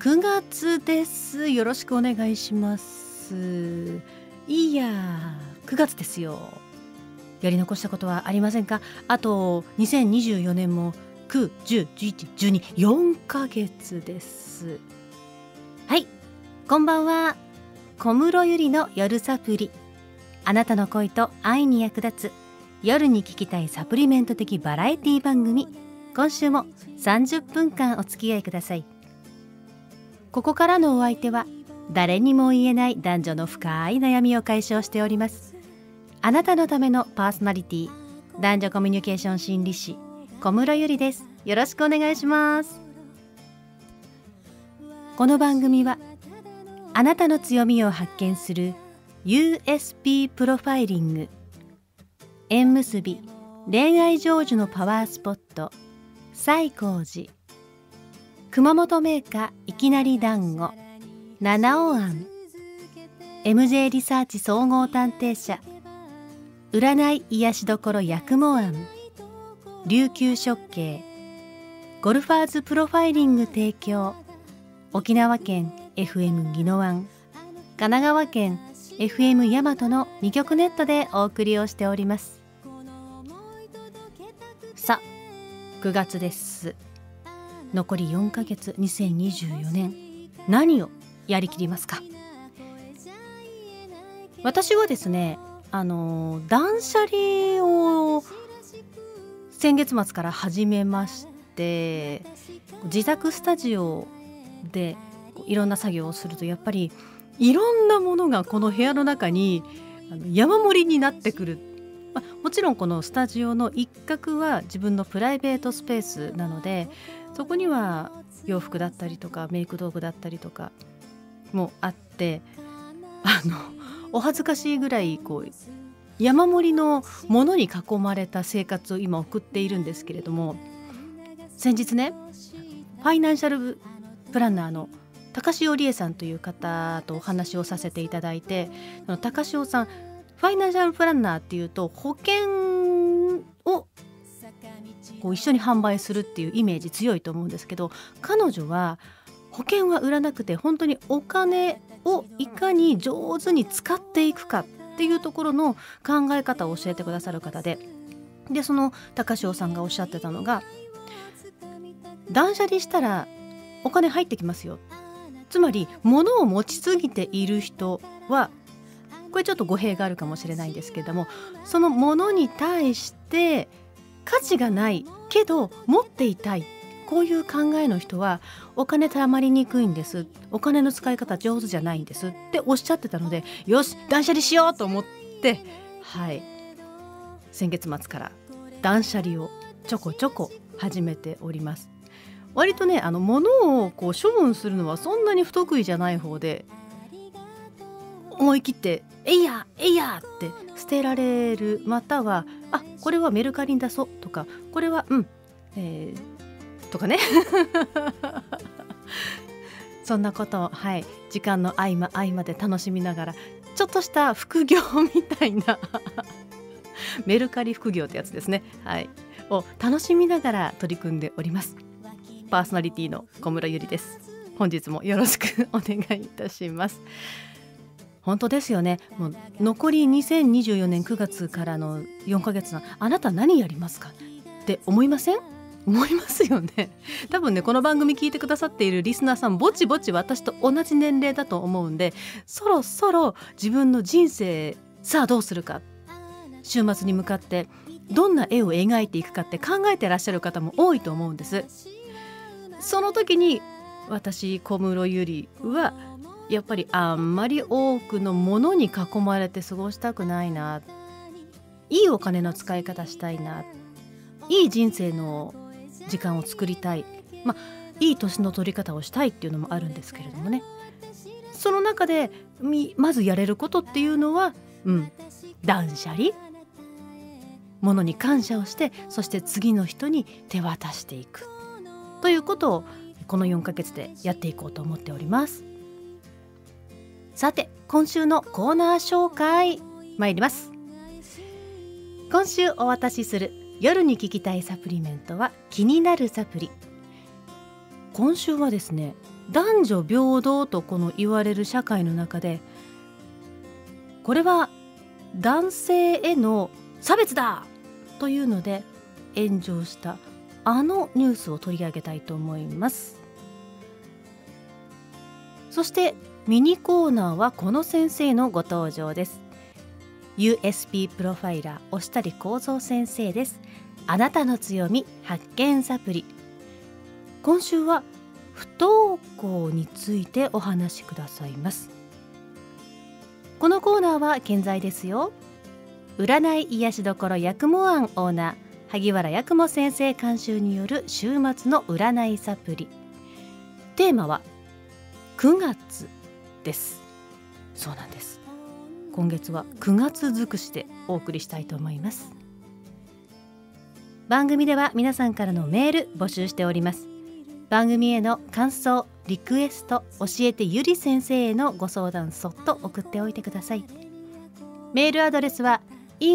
9月です。よろしくお願いします。いやー、9月ですよ。やり残したことはありませんか？あと2024年も9、10、11、12、4ヶ月です。はい、こんばんは。小室ゆりの夜サプリ。あなたの恋と愛に役立つ夜に聞きたいサプリメント的バラエティ番組。今週も30分間お付き合いください。ここからのお相手は誰にも言えない男女の深い悩みを解消しております。あなたのためのパーソナリティ、男女コミュニケーション心理師小室ゆりです。よろしくお願いします。この番組はあなたの強みを発見する USP プロファイリング、縁結び恋愛成就のパワースポット西光寺、熊本メーカーいきなり団子七尾庵、 MJ リサーチ総合探偵社、占い癒しどころ八雲庵、琉球食系、ゴルファーズプロファイリング提供、沖縄県 FM 宜野湾、神奈川県 FM 大和の2局ネットでお送りをしております。さあ、9月です。残り4ヶ月、2024年、何をやりきりますか？私はですね、断捨離を先月末から始めまして、自宅スタジオでいろんな作業をすると、やっぱりいろんなものがこの部屋の中に山盛りになってくる。もちろんこのスタジオの一角は自分のプライベートスペースなので、そこには洋服だったりとかメイク道具だったりとかもあって、お恥ずかしいぐらい山盛りのものに囲まれた生活を今送っているんですけれども、先日ね、ファイナンシャルプランナーの高潮理恵さんという方とお話をさせていただいて、高潮さん、ファイナンシャルプランナーっていうと保険を一緒に販売するっていうイメージ強いと思うんですけど、彼女は保険は売らなくて、本当にお金をいかに上手に使っていくかっていうところの考え方を教えてくださる方で、その高潮さんがおっしゃってたのが、断捨離したらお金入ってきますよ。つまり物を持ちすぎている人は、これちょっと語弊があるかもしれないんですけれども、その物に対して価値がないけど持っていたい、こういう考えの人はお金貯まりにくいんです、お金の使い方上手じゃないんですっておっしゃってたので、よし断捨離しようと思って、先月末から断捨離をちょこちょこ始めております。割とね、物を処分するのはそんなに不得意じゃない方で、思い切ってえいやえいやって捨てられる、またはこれはメルカリに出そうとか、これはとかねそんなことを、時間の合間合間で楽しみながら、ちょっとした副業みたいなメルカリ副業ってやつですね、を楽しみながら取り組んでおります。パーソナリティの小室ゆりです。本日もよろしくお願いいたします。本当ですよね。もう残り2024年9月からの4ヶ月のあなた何やりますかって思いません？思いますよね。多分ね、この番組聞いてくださっているリスナーさん、ぼちぼち私と同じ年齢だと思うんで、そろそろ自分の人生さあどうするか、週末に向かってどんな絵を描いていくかって考えてらっしゃる方も多いと思うんです。その時に私小室ゆりはやっぱりあんまり多くのものに囲まれて過ごしたくないな、いいお金の使い方したいな、いい人生の時間を作りたい、いい年の取り方をしたいっていうのもあるんですけれどもね、その中でまずやれることっていうのは、断捨離、ものに感謝をして、そして次の人に手渡していくということをこの4ヶ月でやっていこうと思っております。さて、今週のコーナー紹介参ります。今週お渡しする夜に聞きたいサプリメントは気になるサプリ。今週はですね、 男女平等とこの言われる社会の中で、これは男性への差別だというので炎上したあのニュースを取り上げたいと思います。そしてミニコーナーはこの先生のご登場です。 USP プロファイラー押谷幸三先生です。あなたの強み発見サプリ。今週は不登校についてお話しくださいます。このコーナーは健在ですよ。占い癒しどころ八雲庵オーナー萩原八雲先生監修による週末の占いサプリ。テーマは9月です。そうなんです。今月は9月尽くしでお送りしたいと思います。番組では皆さんからのメール募集しております。番組への感想、リクエスト、教えてゆり先生へのご相談そっと送っておいてください。メールアドレスは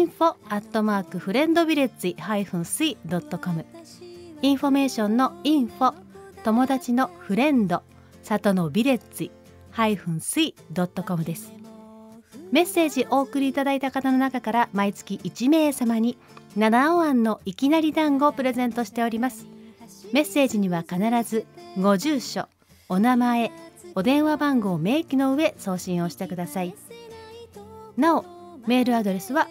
info@friendvillage-c.com。 インフォメーションのインフォ、友達のフレンド、里のビレッジ-c.com です。メッセージお送りいただいた方の中から毎月1名様に七尾庵のいきなり団子をプレゼントしております。メッセージには必ずご住所、お名前、お電話番号を明記の上送信をしてください。なおメールアドレスは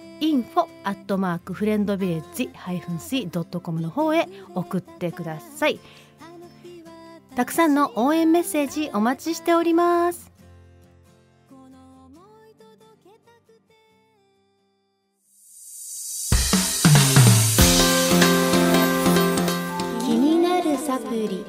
info@friendvillage-c.com の方へ送ってください。たくさんの応援メッセージお待ちしております。気になるサプリ。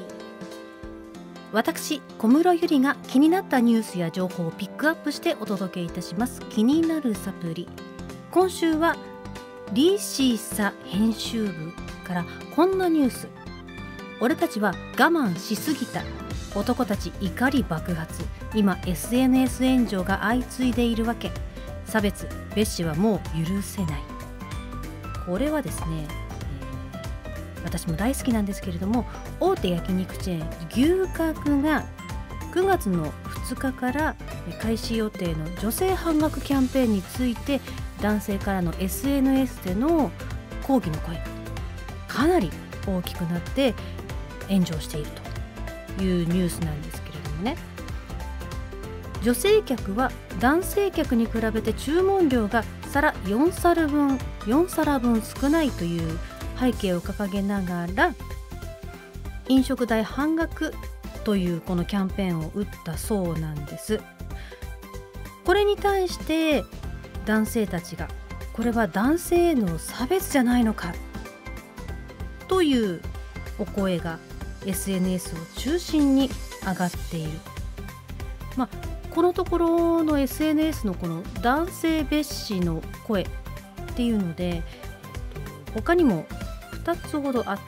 私小室ゆりが気になったニュースや情報をピックアップしてお届けいたします気になるサプリ。今週はリーシーサ編集部からこんなニュース。俺たちは我慢しすぎた、男たち怒り爆発。今 SNS 炎上が相次いでいるわけ。差別蔑視はもう許せない。これはですね、私も大好きなんですけれども、大手焼肉チェーン牛角が9月の2日から開始予定の女性半額キャンペーンについて男性からの SNS での抗議の声がかなり大きくなって炎上しているというニュースなんですけれどもね、女性客は男性客に比べて注文量が皿4皿分少ないという背景を掲げながら飲食代半額というこのキャンペーンを打ったそうなんです。これに対して男性たちがこれは男性への差別じゃないのかというお声が SNS を中心に上がっている。このところの SNS のこの男性蔑視の声っていうので他にも2つほどあって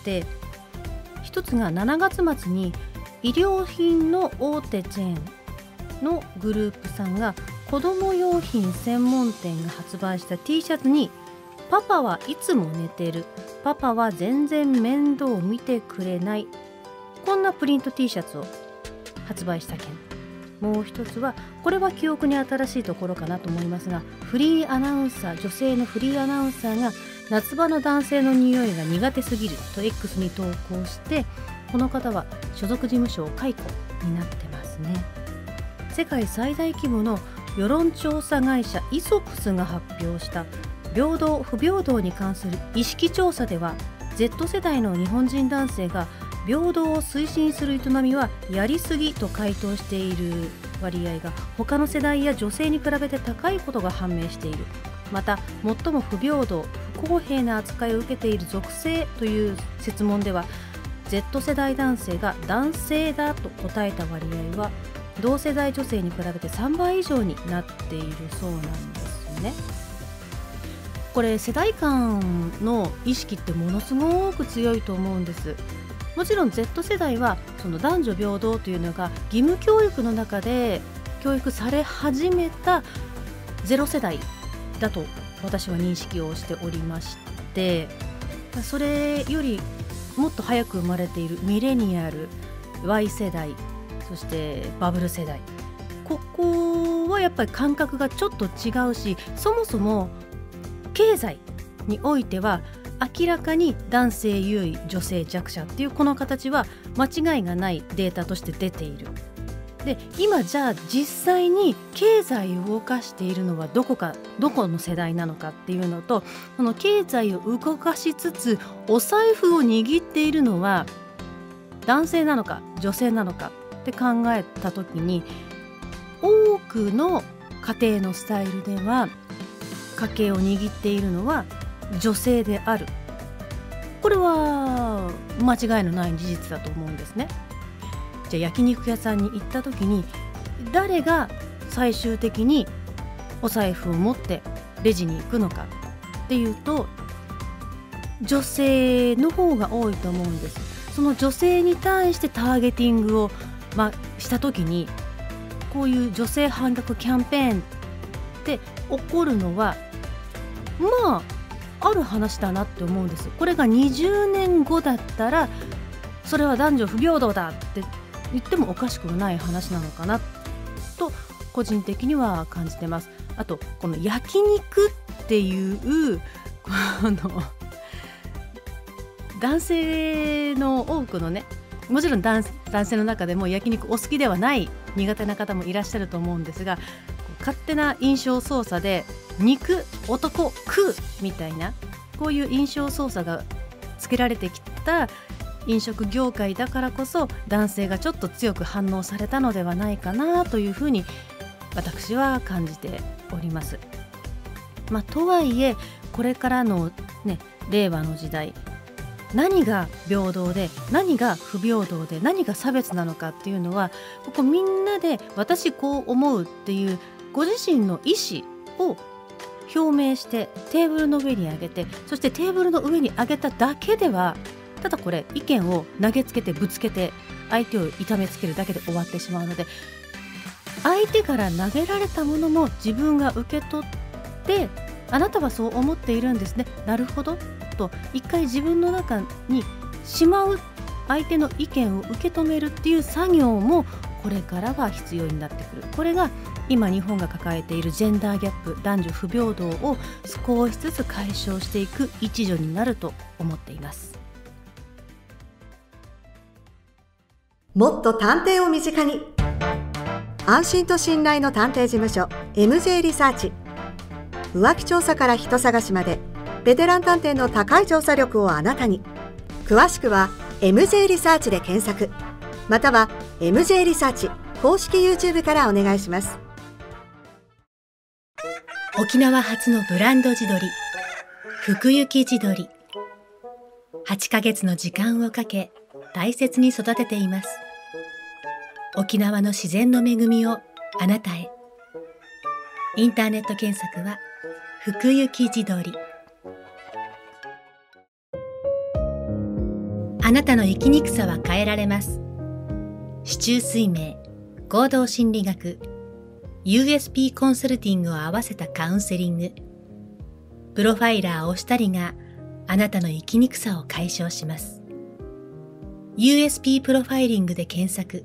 、1つが7月末に衣料品の大手チェーンのグループさんが子供用品専門店が発売した T シャツにパパはいつも寝てる、パパは全然面倒見てくれない、こんなプリント T シャツを発売した件。もう一つはこれは記憶に新しいところかなと思いますが、フリーアナウンサー、女性のフリーアナウンサーが夏場の男性の匂いが苦手すぎると X に投稿して、この方は所属事務所を解雇になってますね。世界最大規模の世論調査会社イソプスが発表した平等不平等に関する意識調査では、 Z 世代の日本人男性が平等を推進する営みはやりすぎと回答している割合が他の世代や女性に比べて高いことが判明している。また最も不平等不公平な扱いを受けている属性という設問では Z 世代男性が男性だと答えた割合は同世代女性に比べて3倍以上になっているそうなんですね。これ世代間の意識ってものすごく強いと思うんです。もちろん Z 世代はその男女平等というのが義務教育の中で教育され始めた0世代だと私は認識をしておりまして、それよりもっと早く生まれているミレニアル Y 世代そしてバブル世代、ここはやっぱり感覚がちょっと違うし、そもそも経済においては明らかに男性優位女性弱者っていうこの形は間違いがないデータとして出ている。で今じゃあ実際に経済を動かしているのはどこの世代なのかっていうのと、その経済を動かしつつお財布を握っているのは男性なのか女性なのかって考えた時に、多くの家庭のスタイルでは家計を握っているのは女性である。これは間違いのない事実だと思うんですね。じゃあ焼肉屋さんに行った時に誰が最終的にお財布を持ってレジに行くのかっていうと、女性の方が多いと思うんです。その女性に対してターゲティングを、した時にこういう女性半額キャンペーンって起こるのはある話だなって思うんです。これが20年後だったらそれは男女不平等だって言ってもおかしくない話なのかなと個人的には感じてます。あとこの焼肉っていうこの男性の多くのね、もちろん男性の中でも焼肉お好きではない苦手な方もいらっしゃると思うんですが、勝手な印象操作で肉男食うみたいな、こういう印象操作がつけられてきた飲食業界だからこそ男性がちょっと強く反応されたのではないかなというふうに私は感じております。とはいえこれからの、令和の時代、何が平等で何が不平等で何が差別なのかっていうのは、ここみんなで私こう思うっていうご自身の意思を表明してテーブルの上に上げて、そしてテーブルの上に上げただけでは、ただこれ意見を投げつけてぶつけて相手を痛めつけるだけで終わってしまうので、相手から投げられたものも自分が受け取って、あなたはそう思っているんですね、なるほどと一回自分の中にしまう、相手の意見を受け止めるっていう作業もこれからは必要になってくる。これが今日本が抱えているジェンダーギャップ、男女不平等を少しずつ解消していく一助になると思っています。 もっと探偵を身近に、安心と信頼の探偵事務所 MJ リサーチ。浮気調査から人探しまでベテラン探偵の高い調査力をあなたに。詳しくは MJ リサーチで検索、または MJ リサーチ公式 YouTube からお願いします。 沖縄初のブランド地鶏、福行地鶏。8ヶ月の時間をかけ大切に育てています。沖縄の自然の恵みをあなたへ。インターネット検索は福行地鶏。あなたの生きにくさは変えられます。四柱推命、行動心理学、USP コンサルティングを合わせたカウンセリング。プロファイラーおしたりがあなたの生きにくさを解消します。USP プロファイリングで検索。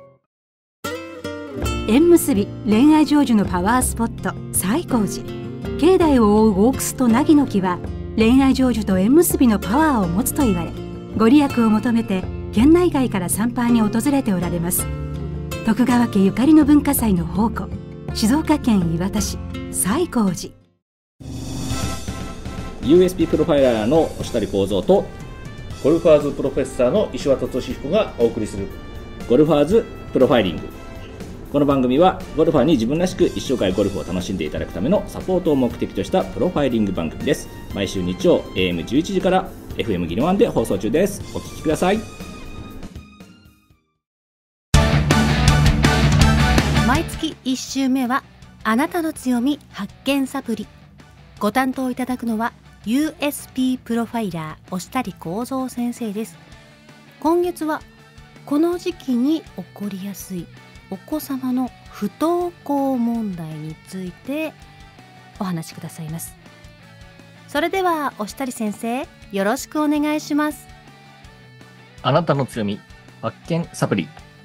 縁結び恋愛成就のパワースポット西光寺。境内を覆う大楠と凪の木は恋愛成就と縁結びのパワーを持つと言われ、ご利益を求めて県内外から参拝に訪れておられます。徳川家ゆかりの文化祭の宝庫、静岡県磐田市西光寺。 USP プロファイラーの押谷幸三とゴルファーズプロフェッサーの石渡俊彦がお送りするゴルファーズプロファイリング。この番組はゴルファーに自分らしく一生涯ゴルフを楽しんでいただくためのサポートを目的としたプロファイリング番組です。毎週日曜 AM11 時から FM ギリワンで放送中です。お聞きください。 毎月1週目はあなたの強み発見サプリ。ご担当いただくのは USP プロファイラー押谷幸三先生です。今月はこの時期に起こりやすいお子様の不登校問題についてお話しくださいます。それでは押谷先生、よろしくお願いします。 あなたの強み発見サプリ。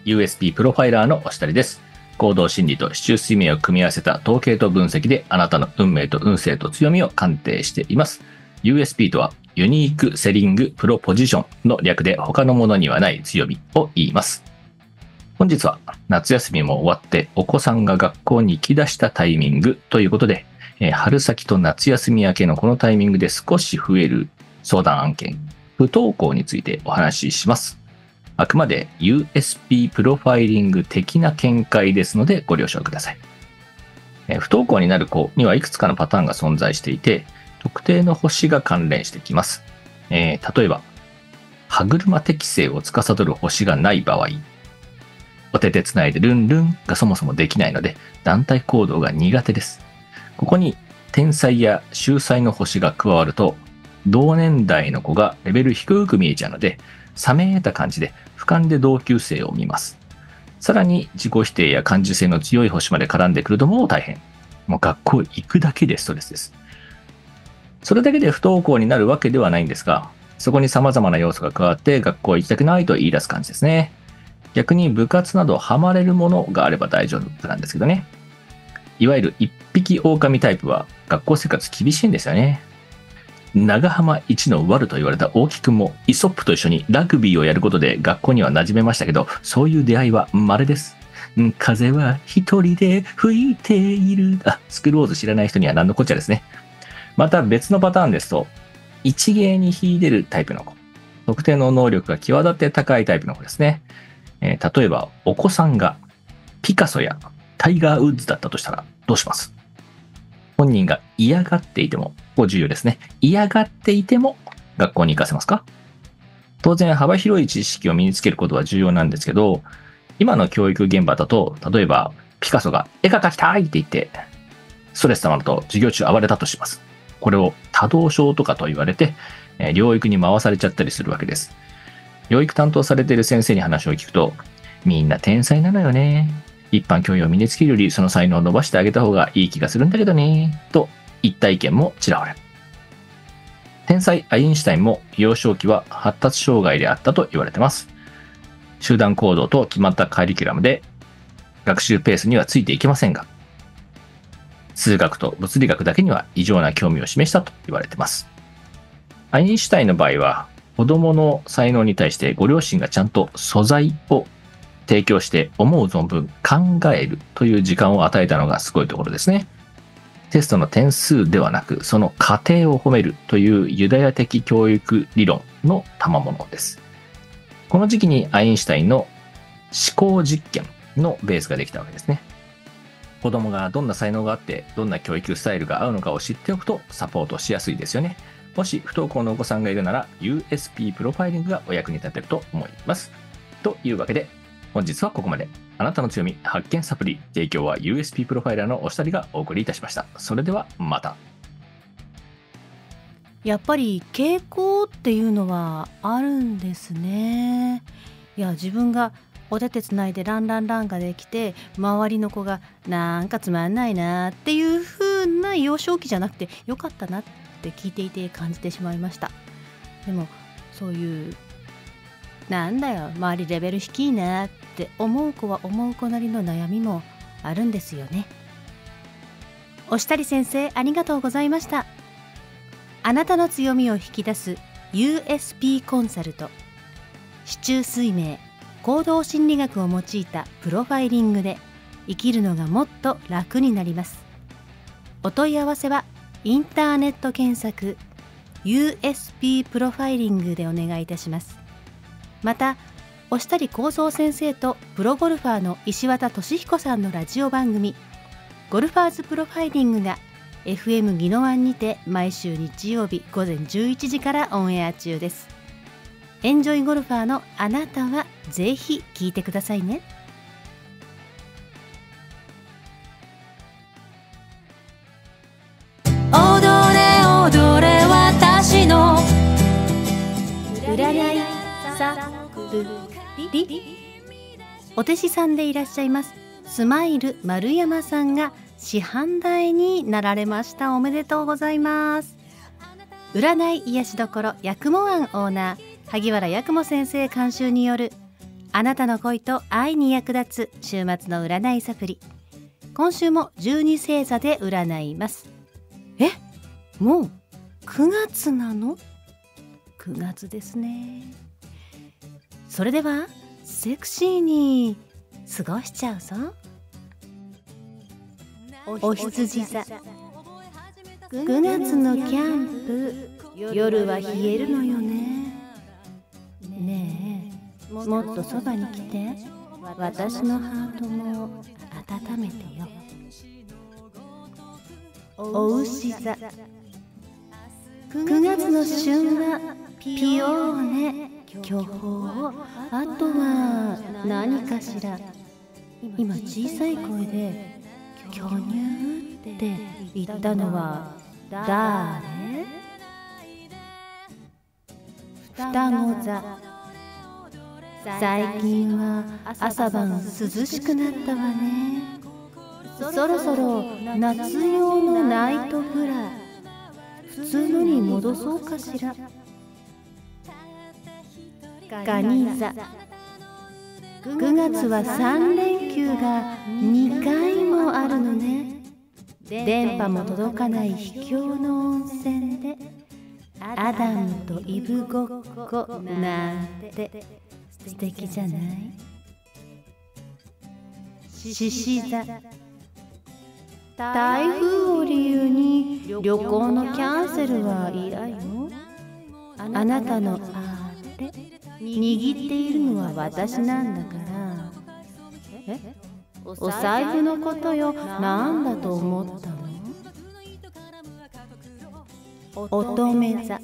USP プロファイラーの押谷です。行動心理と市中水明を組み合わせた統計と分析であなたの運命と運勢と強みを鑑定しています。USP とはユニークセリングプロポジションの略で他のものにはない強みを言います。本日は夏休みも終わってお子さんが学校に行き出したタイミングということで、春先と夏休み明けのこのタイミングで少し増える相談案件、不登校についてお話しします。あくまで USP プロファイリング的な見解ですのでご了承ください。不登校になる子にはいくつかのパターンが存在していて、特定の星が関連してきます。例えば、歯車適性を司る星がない場合、お手手つないでルンルンがそもそもできないので、団体行動が苦手です。ここに天才や秀才の星が加わると、同年代の子がレベル低く見えちゃうので、冷め得た感じで俯瞰で同級生を見ます。さらに自己否定や感受性の強い星まで絡んでくるともう大変。もう学校行くだけでストレスです。それだけで不登校になるわけではないんですが、そこに様々な要素が加わって学校行きたくないと言い出す感じですね。逆に部活などハマれるものがあれば大丈夫なんですけどね。いわゆる一匹狼タイプは学校生活厳しいんですよね。長浜一のワルと言われた大木くんもイソップと一緒にラグビーをやることで学校には馴染めましたけど、そういう出会いは稀です。風は一人で吹いている。スクローズ知らない人には何のこっちゃですね。また別のパターンですと、一芸に秀でるタイプの子。特定の能力が際立って高いタイプの子ですね。例えば、お子さんがピカソやタイガー・ウッズだったとしたらどうします？本人が嫌がっていても、ここ重要ですね。嫌がっていても学校に行かせますか？当然幅広い知識を身につけることは重要なんですけど、今の教育現場だと、例えばピカソが絵が描きたいって言って、ストレス溜まると授業中暴れたとします。これを多動症とかと言われて、療育に回されちゃったりするわけです。療育担当されている先生に話を聞くと、みんな天才なのよね。一般教養を身につけるよりその才能を伸ばしてあげた方がいい気がするんだけどね。といった意見もちらほら。天才アインシュタインも幼少期は発達障害であったと言われています。集団行動と決まったカリキュラムで学習ペースにはついていけませんが、数学と物理学だけには異常な興味を示したと言われています。アインシュタインの場合は、子供の才能に対してご両親がちゃんと素材を提供して思う存分考えるという時間を与えたのがすごいところですね。テストの点数ではなく、その過程を褒めるというユダヤ的教育理論の賜物です。この時期にアインシュタインの思考実験のベースができたわけですね。子供がどんな才能があって、どんな教育スタイルが合うのかを知っておくとサポートしやすいですよね。もし不登校のお子さんがいるなら USP プロファイリングがお役に立てると思います。というわけで本日はここまで。あなたの強み発見サプリ、提供は USP プロファイラーの押谷がお送りいたしました。それではまた。 やっぱり傾向っていうのはあるんですね。いや、自分がお手手つないでランランランができて、周りの子がなんかつまんないなっていう風な幼少期じゃなくてよかったなって聞いていて感じてしまいました。でもそういうなんだよ周りレベル低いなって思う子は思う子なりの悩みもあるんですよね。押谷先生、ありがとうございました。あなたの強みを引き出す USP コンサルト、市中水明、行動心理学を用いたプロファイリングで生きるのがもっと楽になります。お問い合わせはインターネット検索 USP プロファイリングでお願いいたします。また、押谷幸三先生とプロゴルファーの石渡俊彦さんのラジオ番組ゴルファーズプロファイリングが FM 宜野湾にて毎週日曜日午前11時からオンエア中です。エンジョイゴルファーのあなたはぜひ聞いてくださいね。 踊れ踊れ私の占いサプリ。お弟子さんでいらっしゃいますスマイル丸山さんが師範代になられました。おめでとうございます。占い癒しどころ八雲庵オーナー萩原八雲先生監修によるあなたの恋と愛に役立つ週末の占いサプリ。今週も12星座で占います。もう9月なの？9月ですね。それではセクシーに過ごしちゃうぞ。お羊座。9月のキャンプ、夜は冷えるのよね。ねえ、もっとそばに来て、私のハートも温めてよ。お牛座。9月の旬はピオーネ、巨峰、あとは何かしら。今小さい声で巨乳って言ったのは誰？双子座。最近は朝晩涼しくなったわね。そろそろ夏用のナイトブラ普通のに戻そうかしら。蟹座。9月は3連休が2回もあるのね。電波も届かない秘境の温泉でアダムとイブごっこなんて素敵じゃない？獅子座。台風を理由に旅行のキャンセルは嫌よ。あなたのあれ握っているのは私なんだから。お財布のことよ。なんだと思ったの？乙女座。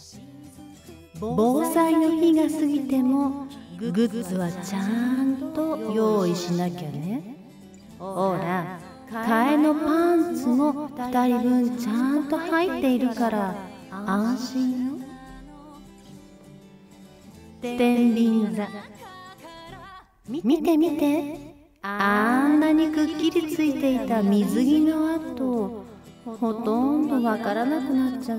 防災の日が過ぎてもグッズはちゃんと用意しなきゃね。ほら、替えのパンツも2人分ちゃんと入っているから安心よ。天秤座。見て見て、あんなにくっきりついていた水着の跡、ほとんどわからなくなっちゃった。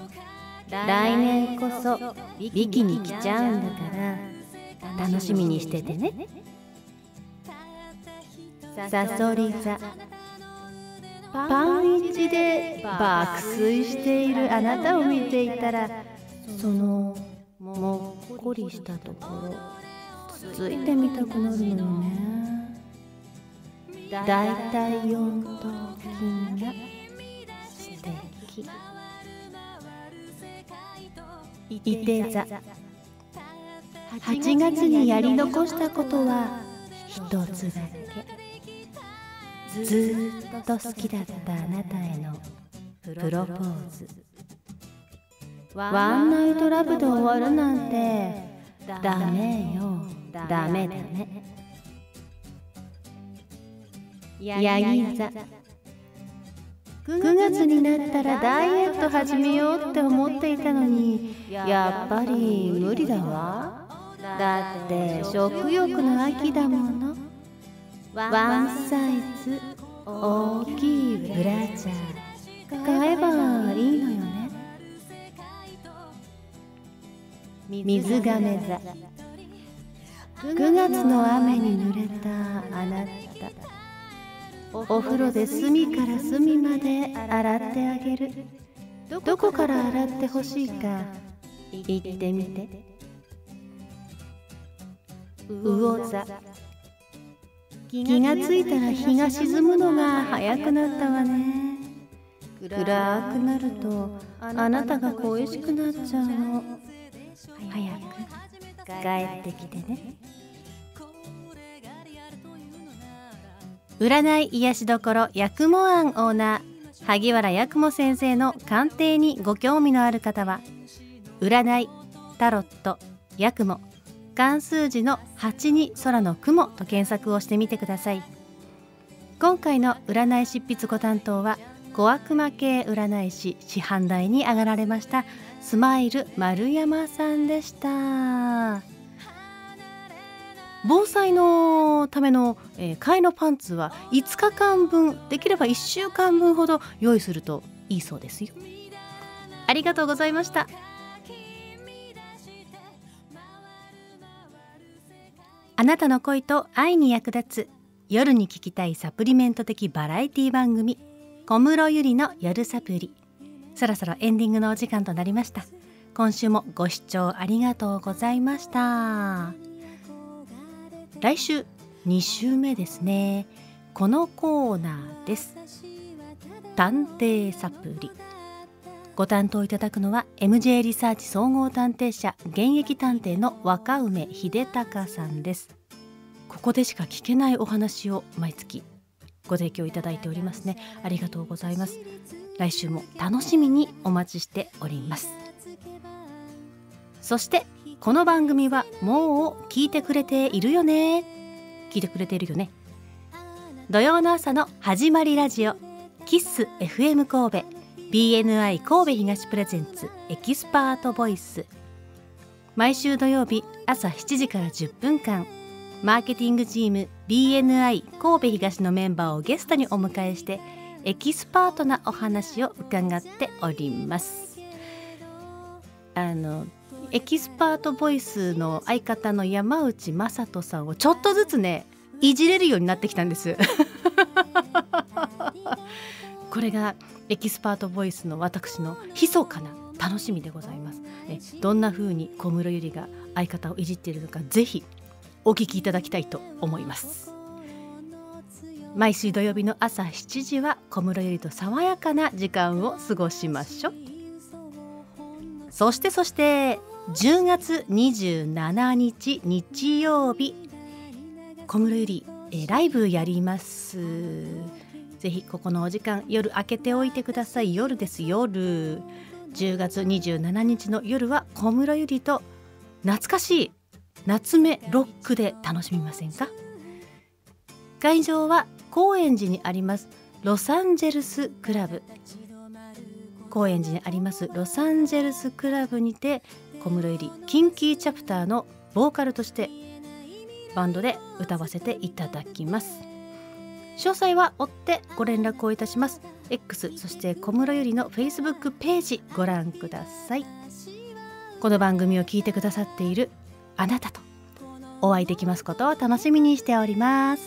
来年こそビキニ着ちゃうんだから楽しみにしててね。さそり座。パンイチで爆睡しているあなたを見ていたら、そのもっこりしたところついてみたくなるのよね。だいたい4頭筋が素敵。いて座。8月にやり残したことは一つだけ。ずーっと好きだったあなたへのプロポーズ。ワンナイトラブで終わるなんてダメよ。ダメダメ。ヤギ座。9月になったらダイエット始めようって思っていたのに、やっぱり無理だわ。だって食欲の秋だもの。ワンサイズ大きいブラジャー買えばいいのよね。水亀座。9月の雨に濡れたあなた、お風呂で隅から隅まで洗ってあげる。どこから洗ってほしいか言ってみて。魚座。気がついたら日が沈むのが早くなったわね。暗くなるとあなたが恋しくなっちゃうの。早く帰ってきてね。占い癒しどころ八雲庵オーナー萩原八雲先生の鑑定にご興味のある方は、占い、タロット、八雲、漢数字の8に空の雲と検索をしてみてください。今回の占い執筆ご担当は小悪魔系占い師師範代に上がられましたスマイル丸山さんでした。防災のための、替えのパンツは5日間分、できれば1週間分ほど用意するといいそうですよ。ありがとうございました。 あなたの恋と愛に役立つ夜に聞きたいサプリメント的バラエティ番組、小室ゆりの夜サプリ。そろそろエンディングのお時間となりました。今週もご視聴ありがとうございました。来週2週目ですね。このコーナーです。探偵サプリ。ご担当いただくのは MJ リサーチ総合探偵社現役探偵の若梅秀隆さんです。ここでしか聞けないお話を毎月ご提供いただいておりますね。ありがとうございます。来週も楽しみにお待ちしております。そしてこの番組はもう聞いてくれているよね。聞いてくれているよね。土曜の朝の始まりラジオキッス FM 神戸BNI 神戸東プレゼンツエキスパートボイス。毎週土曜日朝7時から10分間、マーケティングチーム BNI 神戸東のメンバーをゲストにお迎えしてエキスパートなお話を伺っております。エキスパートボイスの相方の山内正人さんをちょっとずつねいじれるようになってきたんですこれがエキスパートボイスの私の密かな楽しみでございます。どんな風に小室ゆりが相方をいじっているのか、ぜひお聞きいただきたいと思います。毎週土曜日の朝7時は小室ゆりと爽やかな時間を過ごしましょう。そして10月27日日曜日、小室ゆりライブやります。ぜひここのお時間夜開けておいてください。夜です。夜10月27日の夜は小室ゆりと懐かしい夏目ロックで楽しみませんか？会場は高円寺にありますロサンゼルスクラブ。高円寺にありますロサンゼルスクラブにて小室ゆりキンキーチャプターのボーカルとしてバンドで歌わせていただきます。詳細は追ってご連絡をいたします。 X そして小室ゆりの Facebook ページご覧ください。この番組を聞いてくださっているあなたとお会いできますことを楽しみにしております。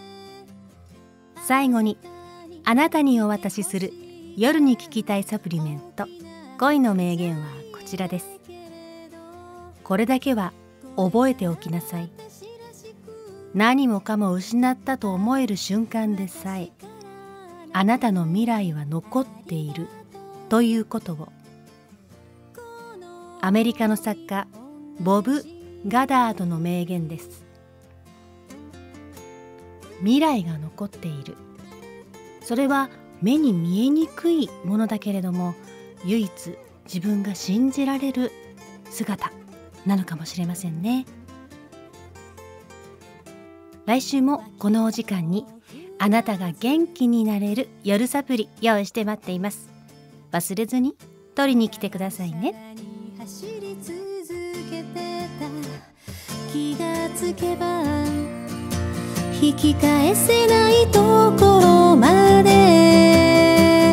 最後にあなたにお渡しする夜に聞きたいサプリメント、恋の名言はこちらです。これだけは覚えておきなさい。何もかも失ったと思える瞬間でさえあなたの未来は残っているということを。アメリカの作家ボブ・ガダードの名言です。未来が残っている。それは目に見えにくいものだけれども、唯一自分が信じられる姿なのかもしれませんね。来週もこのお時間にあなたが元気になれる夜サプリ用意して待っています。忘れずに取りに来てくださいね。 走り続けてた気がつけば引き返せないところまで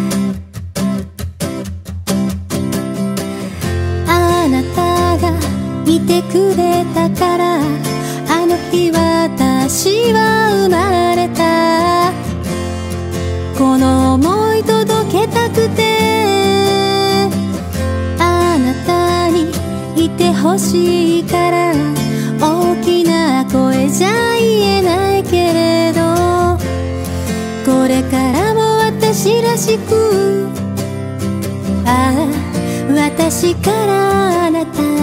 あなたがいてくれたからあの日私は生まれた。この想い届けたくてあなたにいてほしいから大きな声じゃ言えないけれどこれからも私らしく私からあなた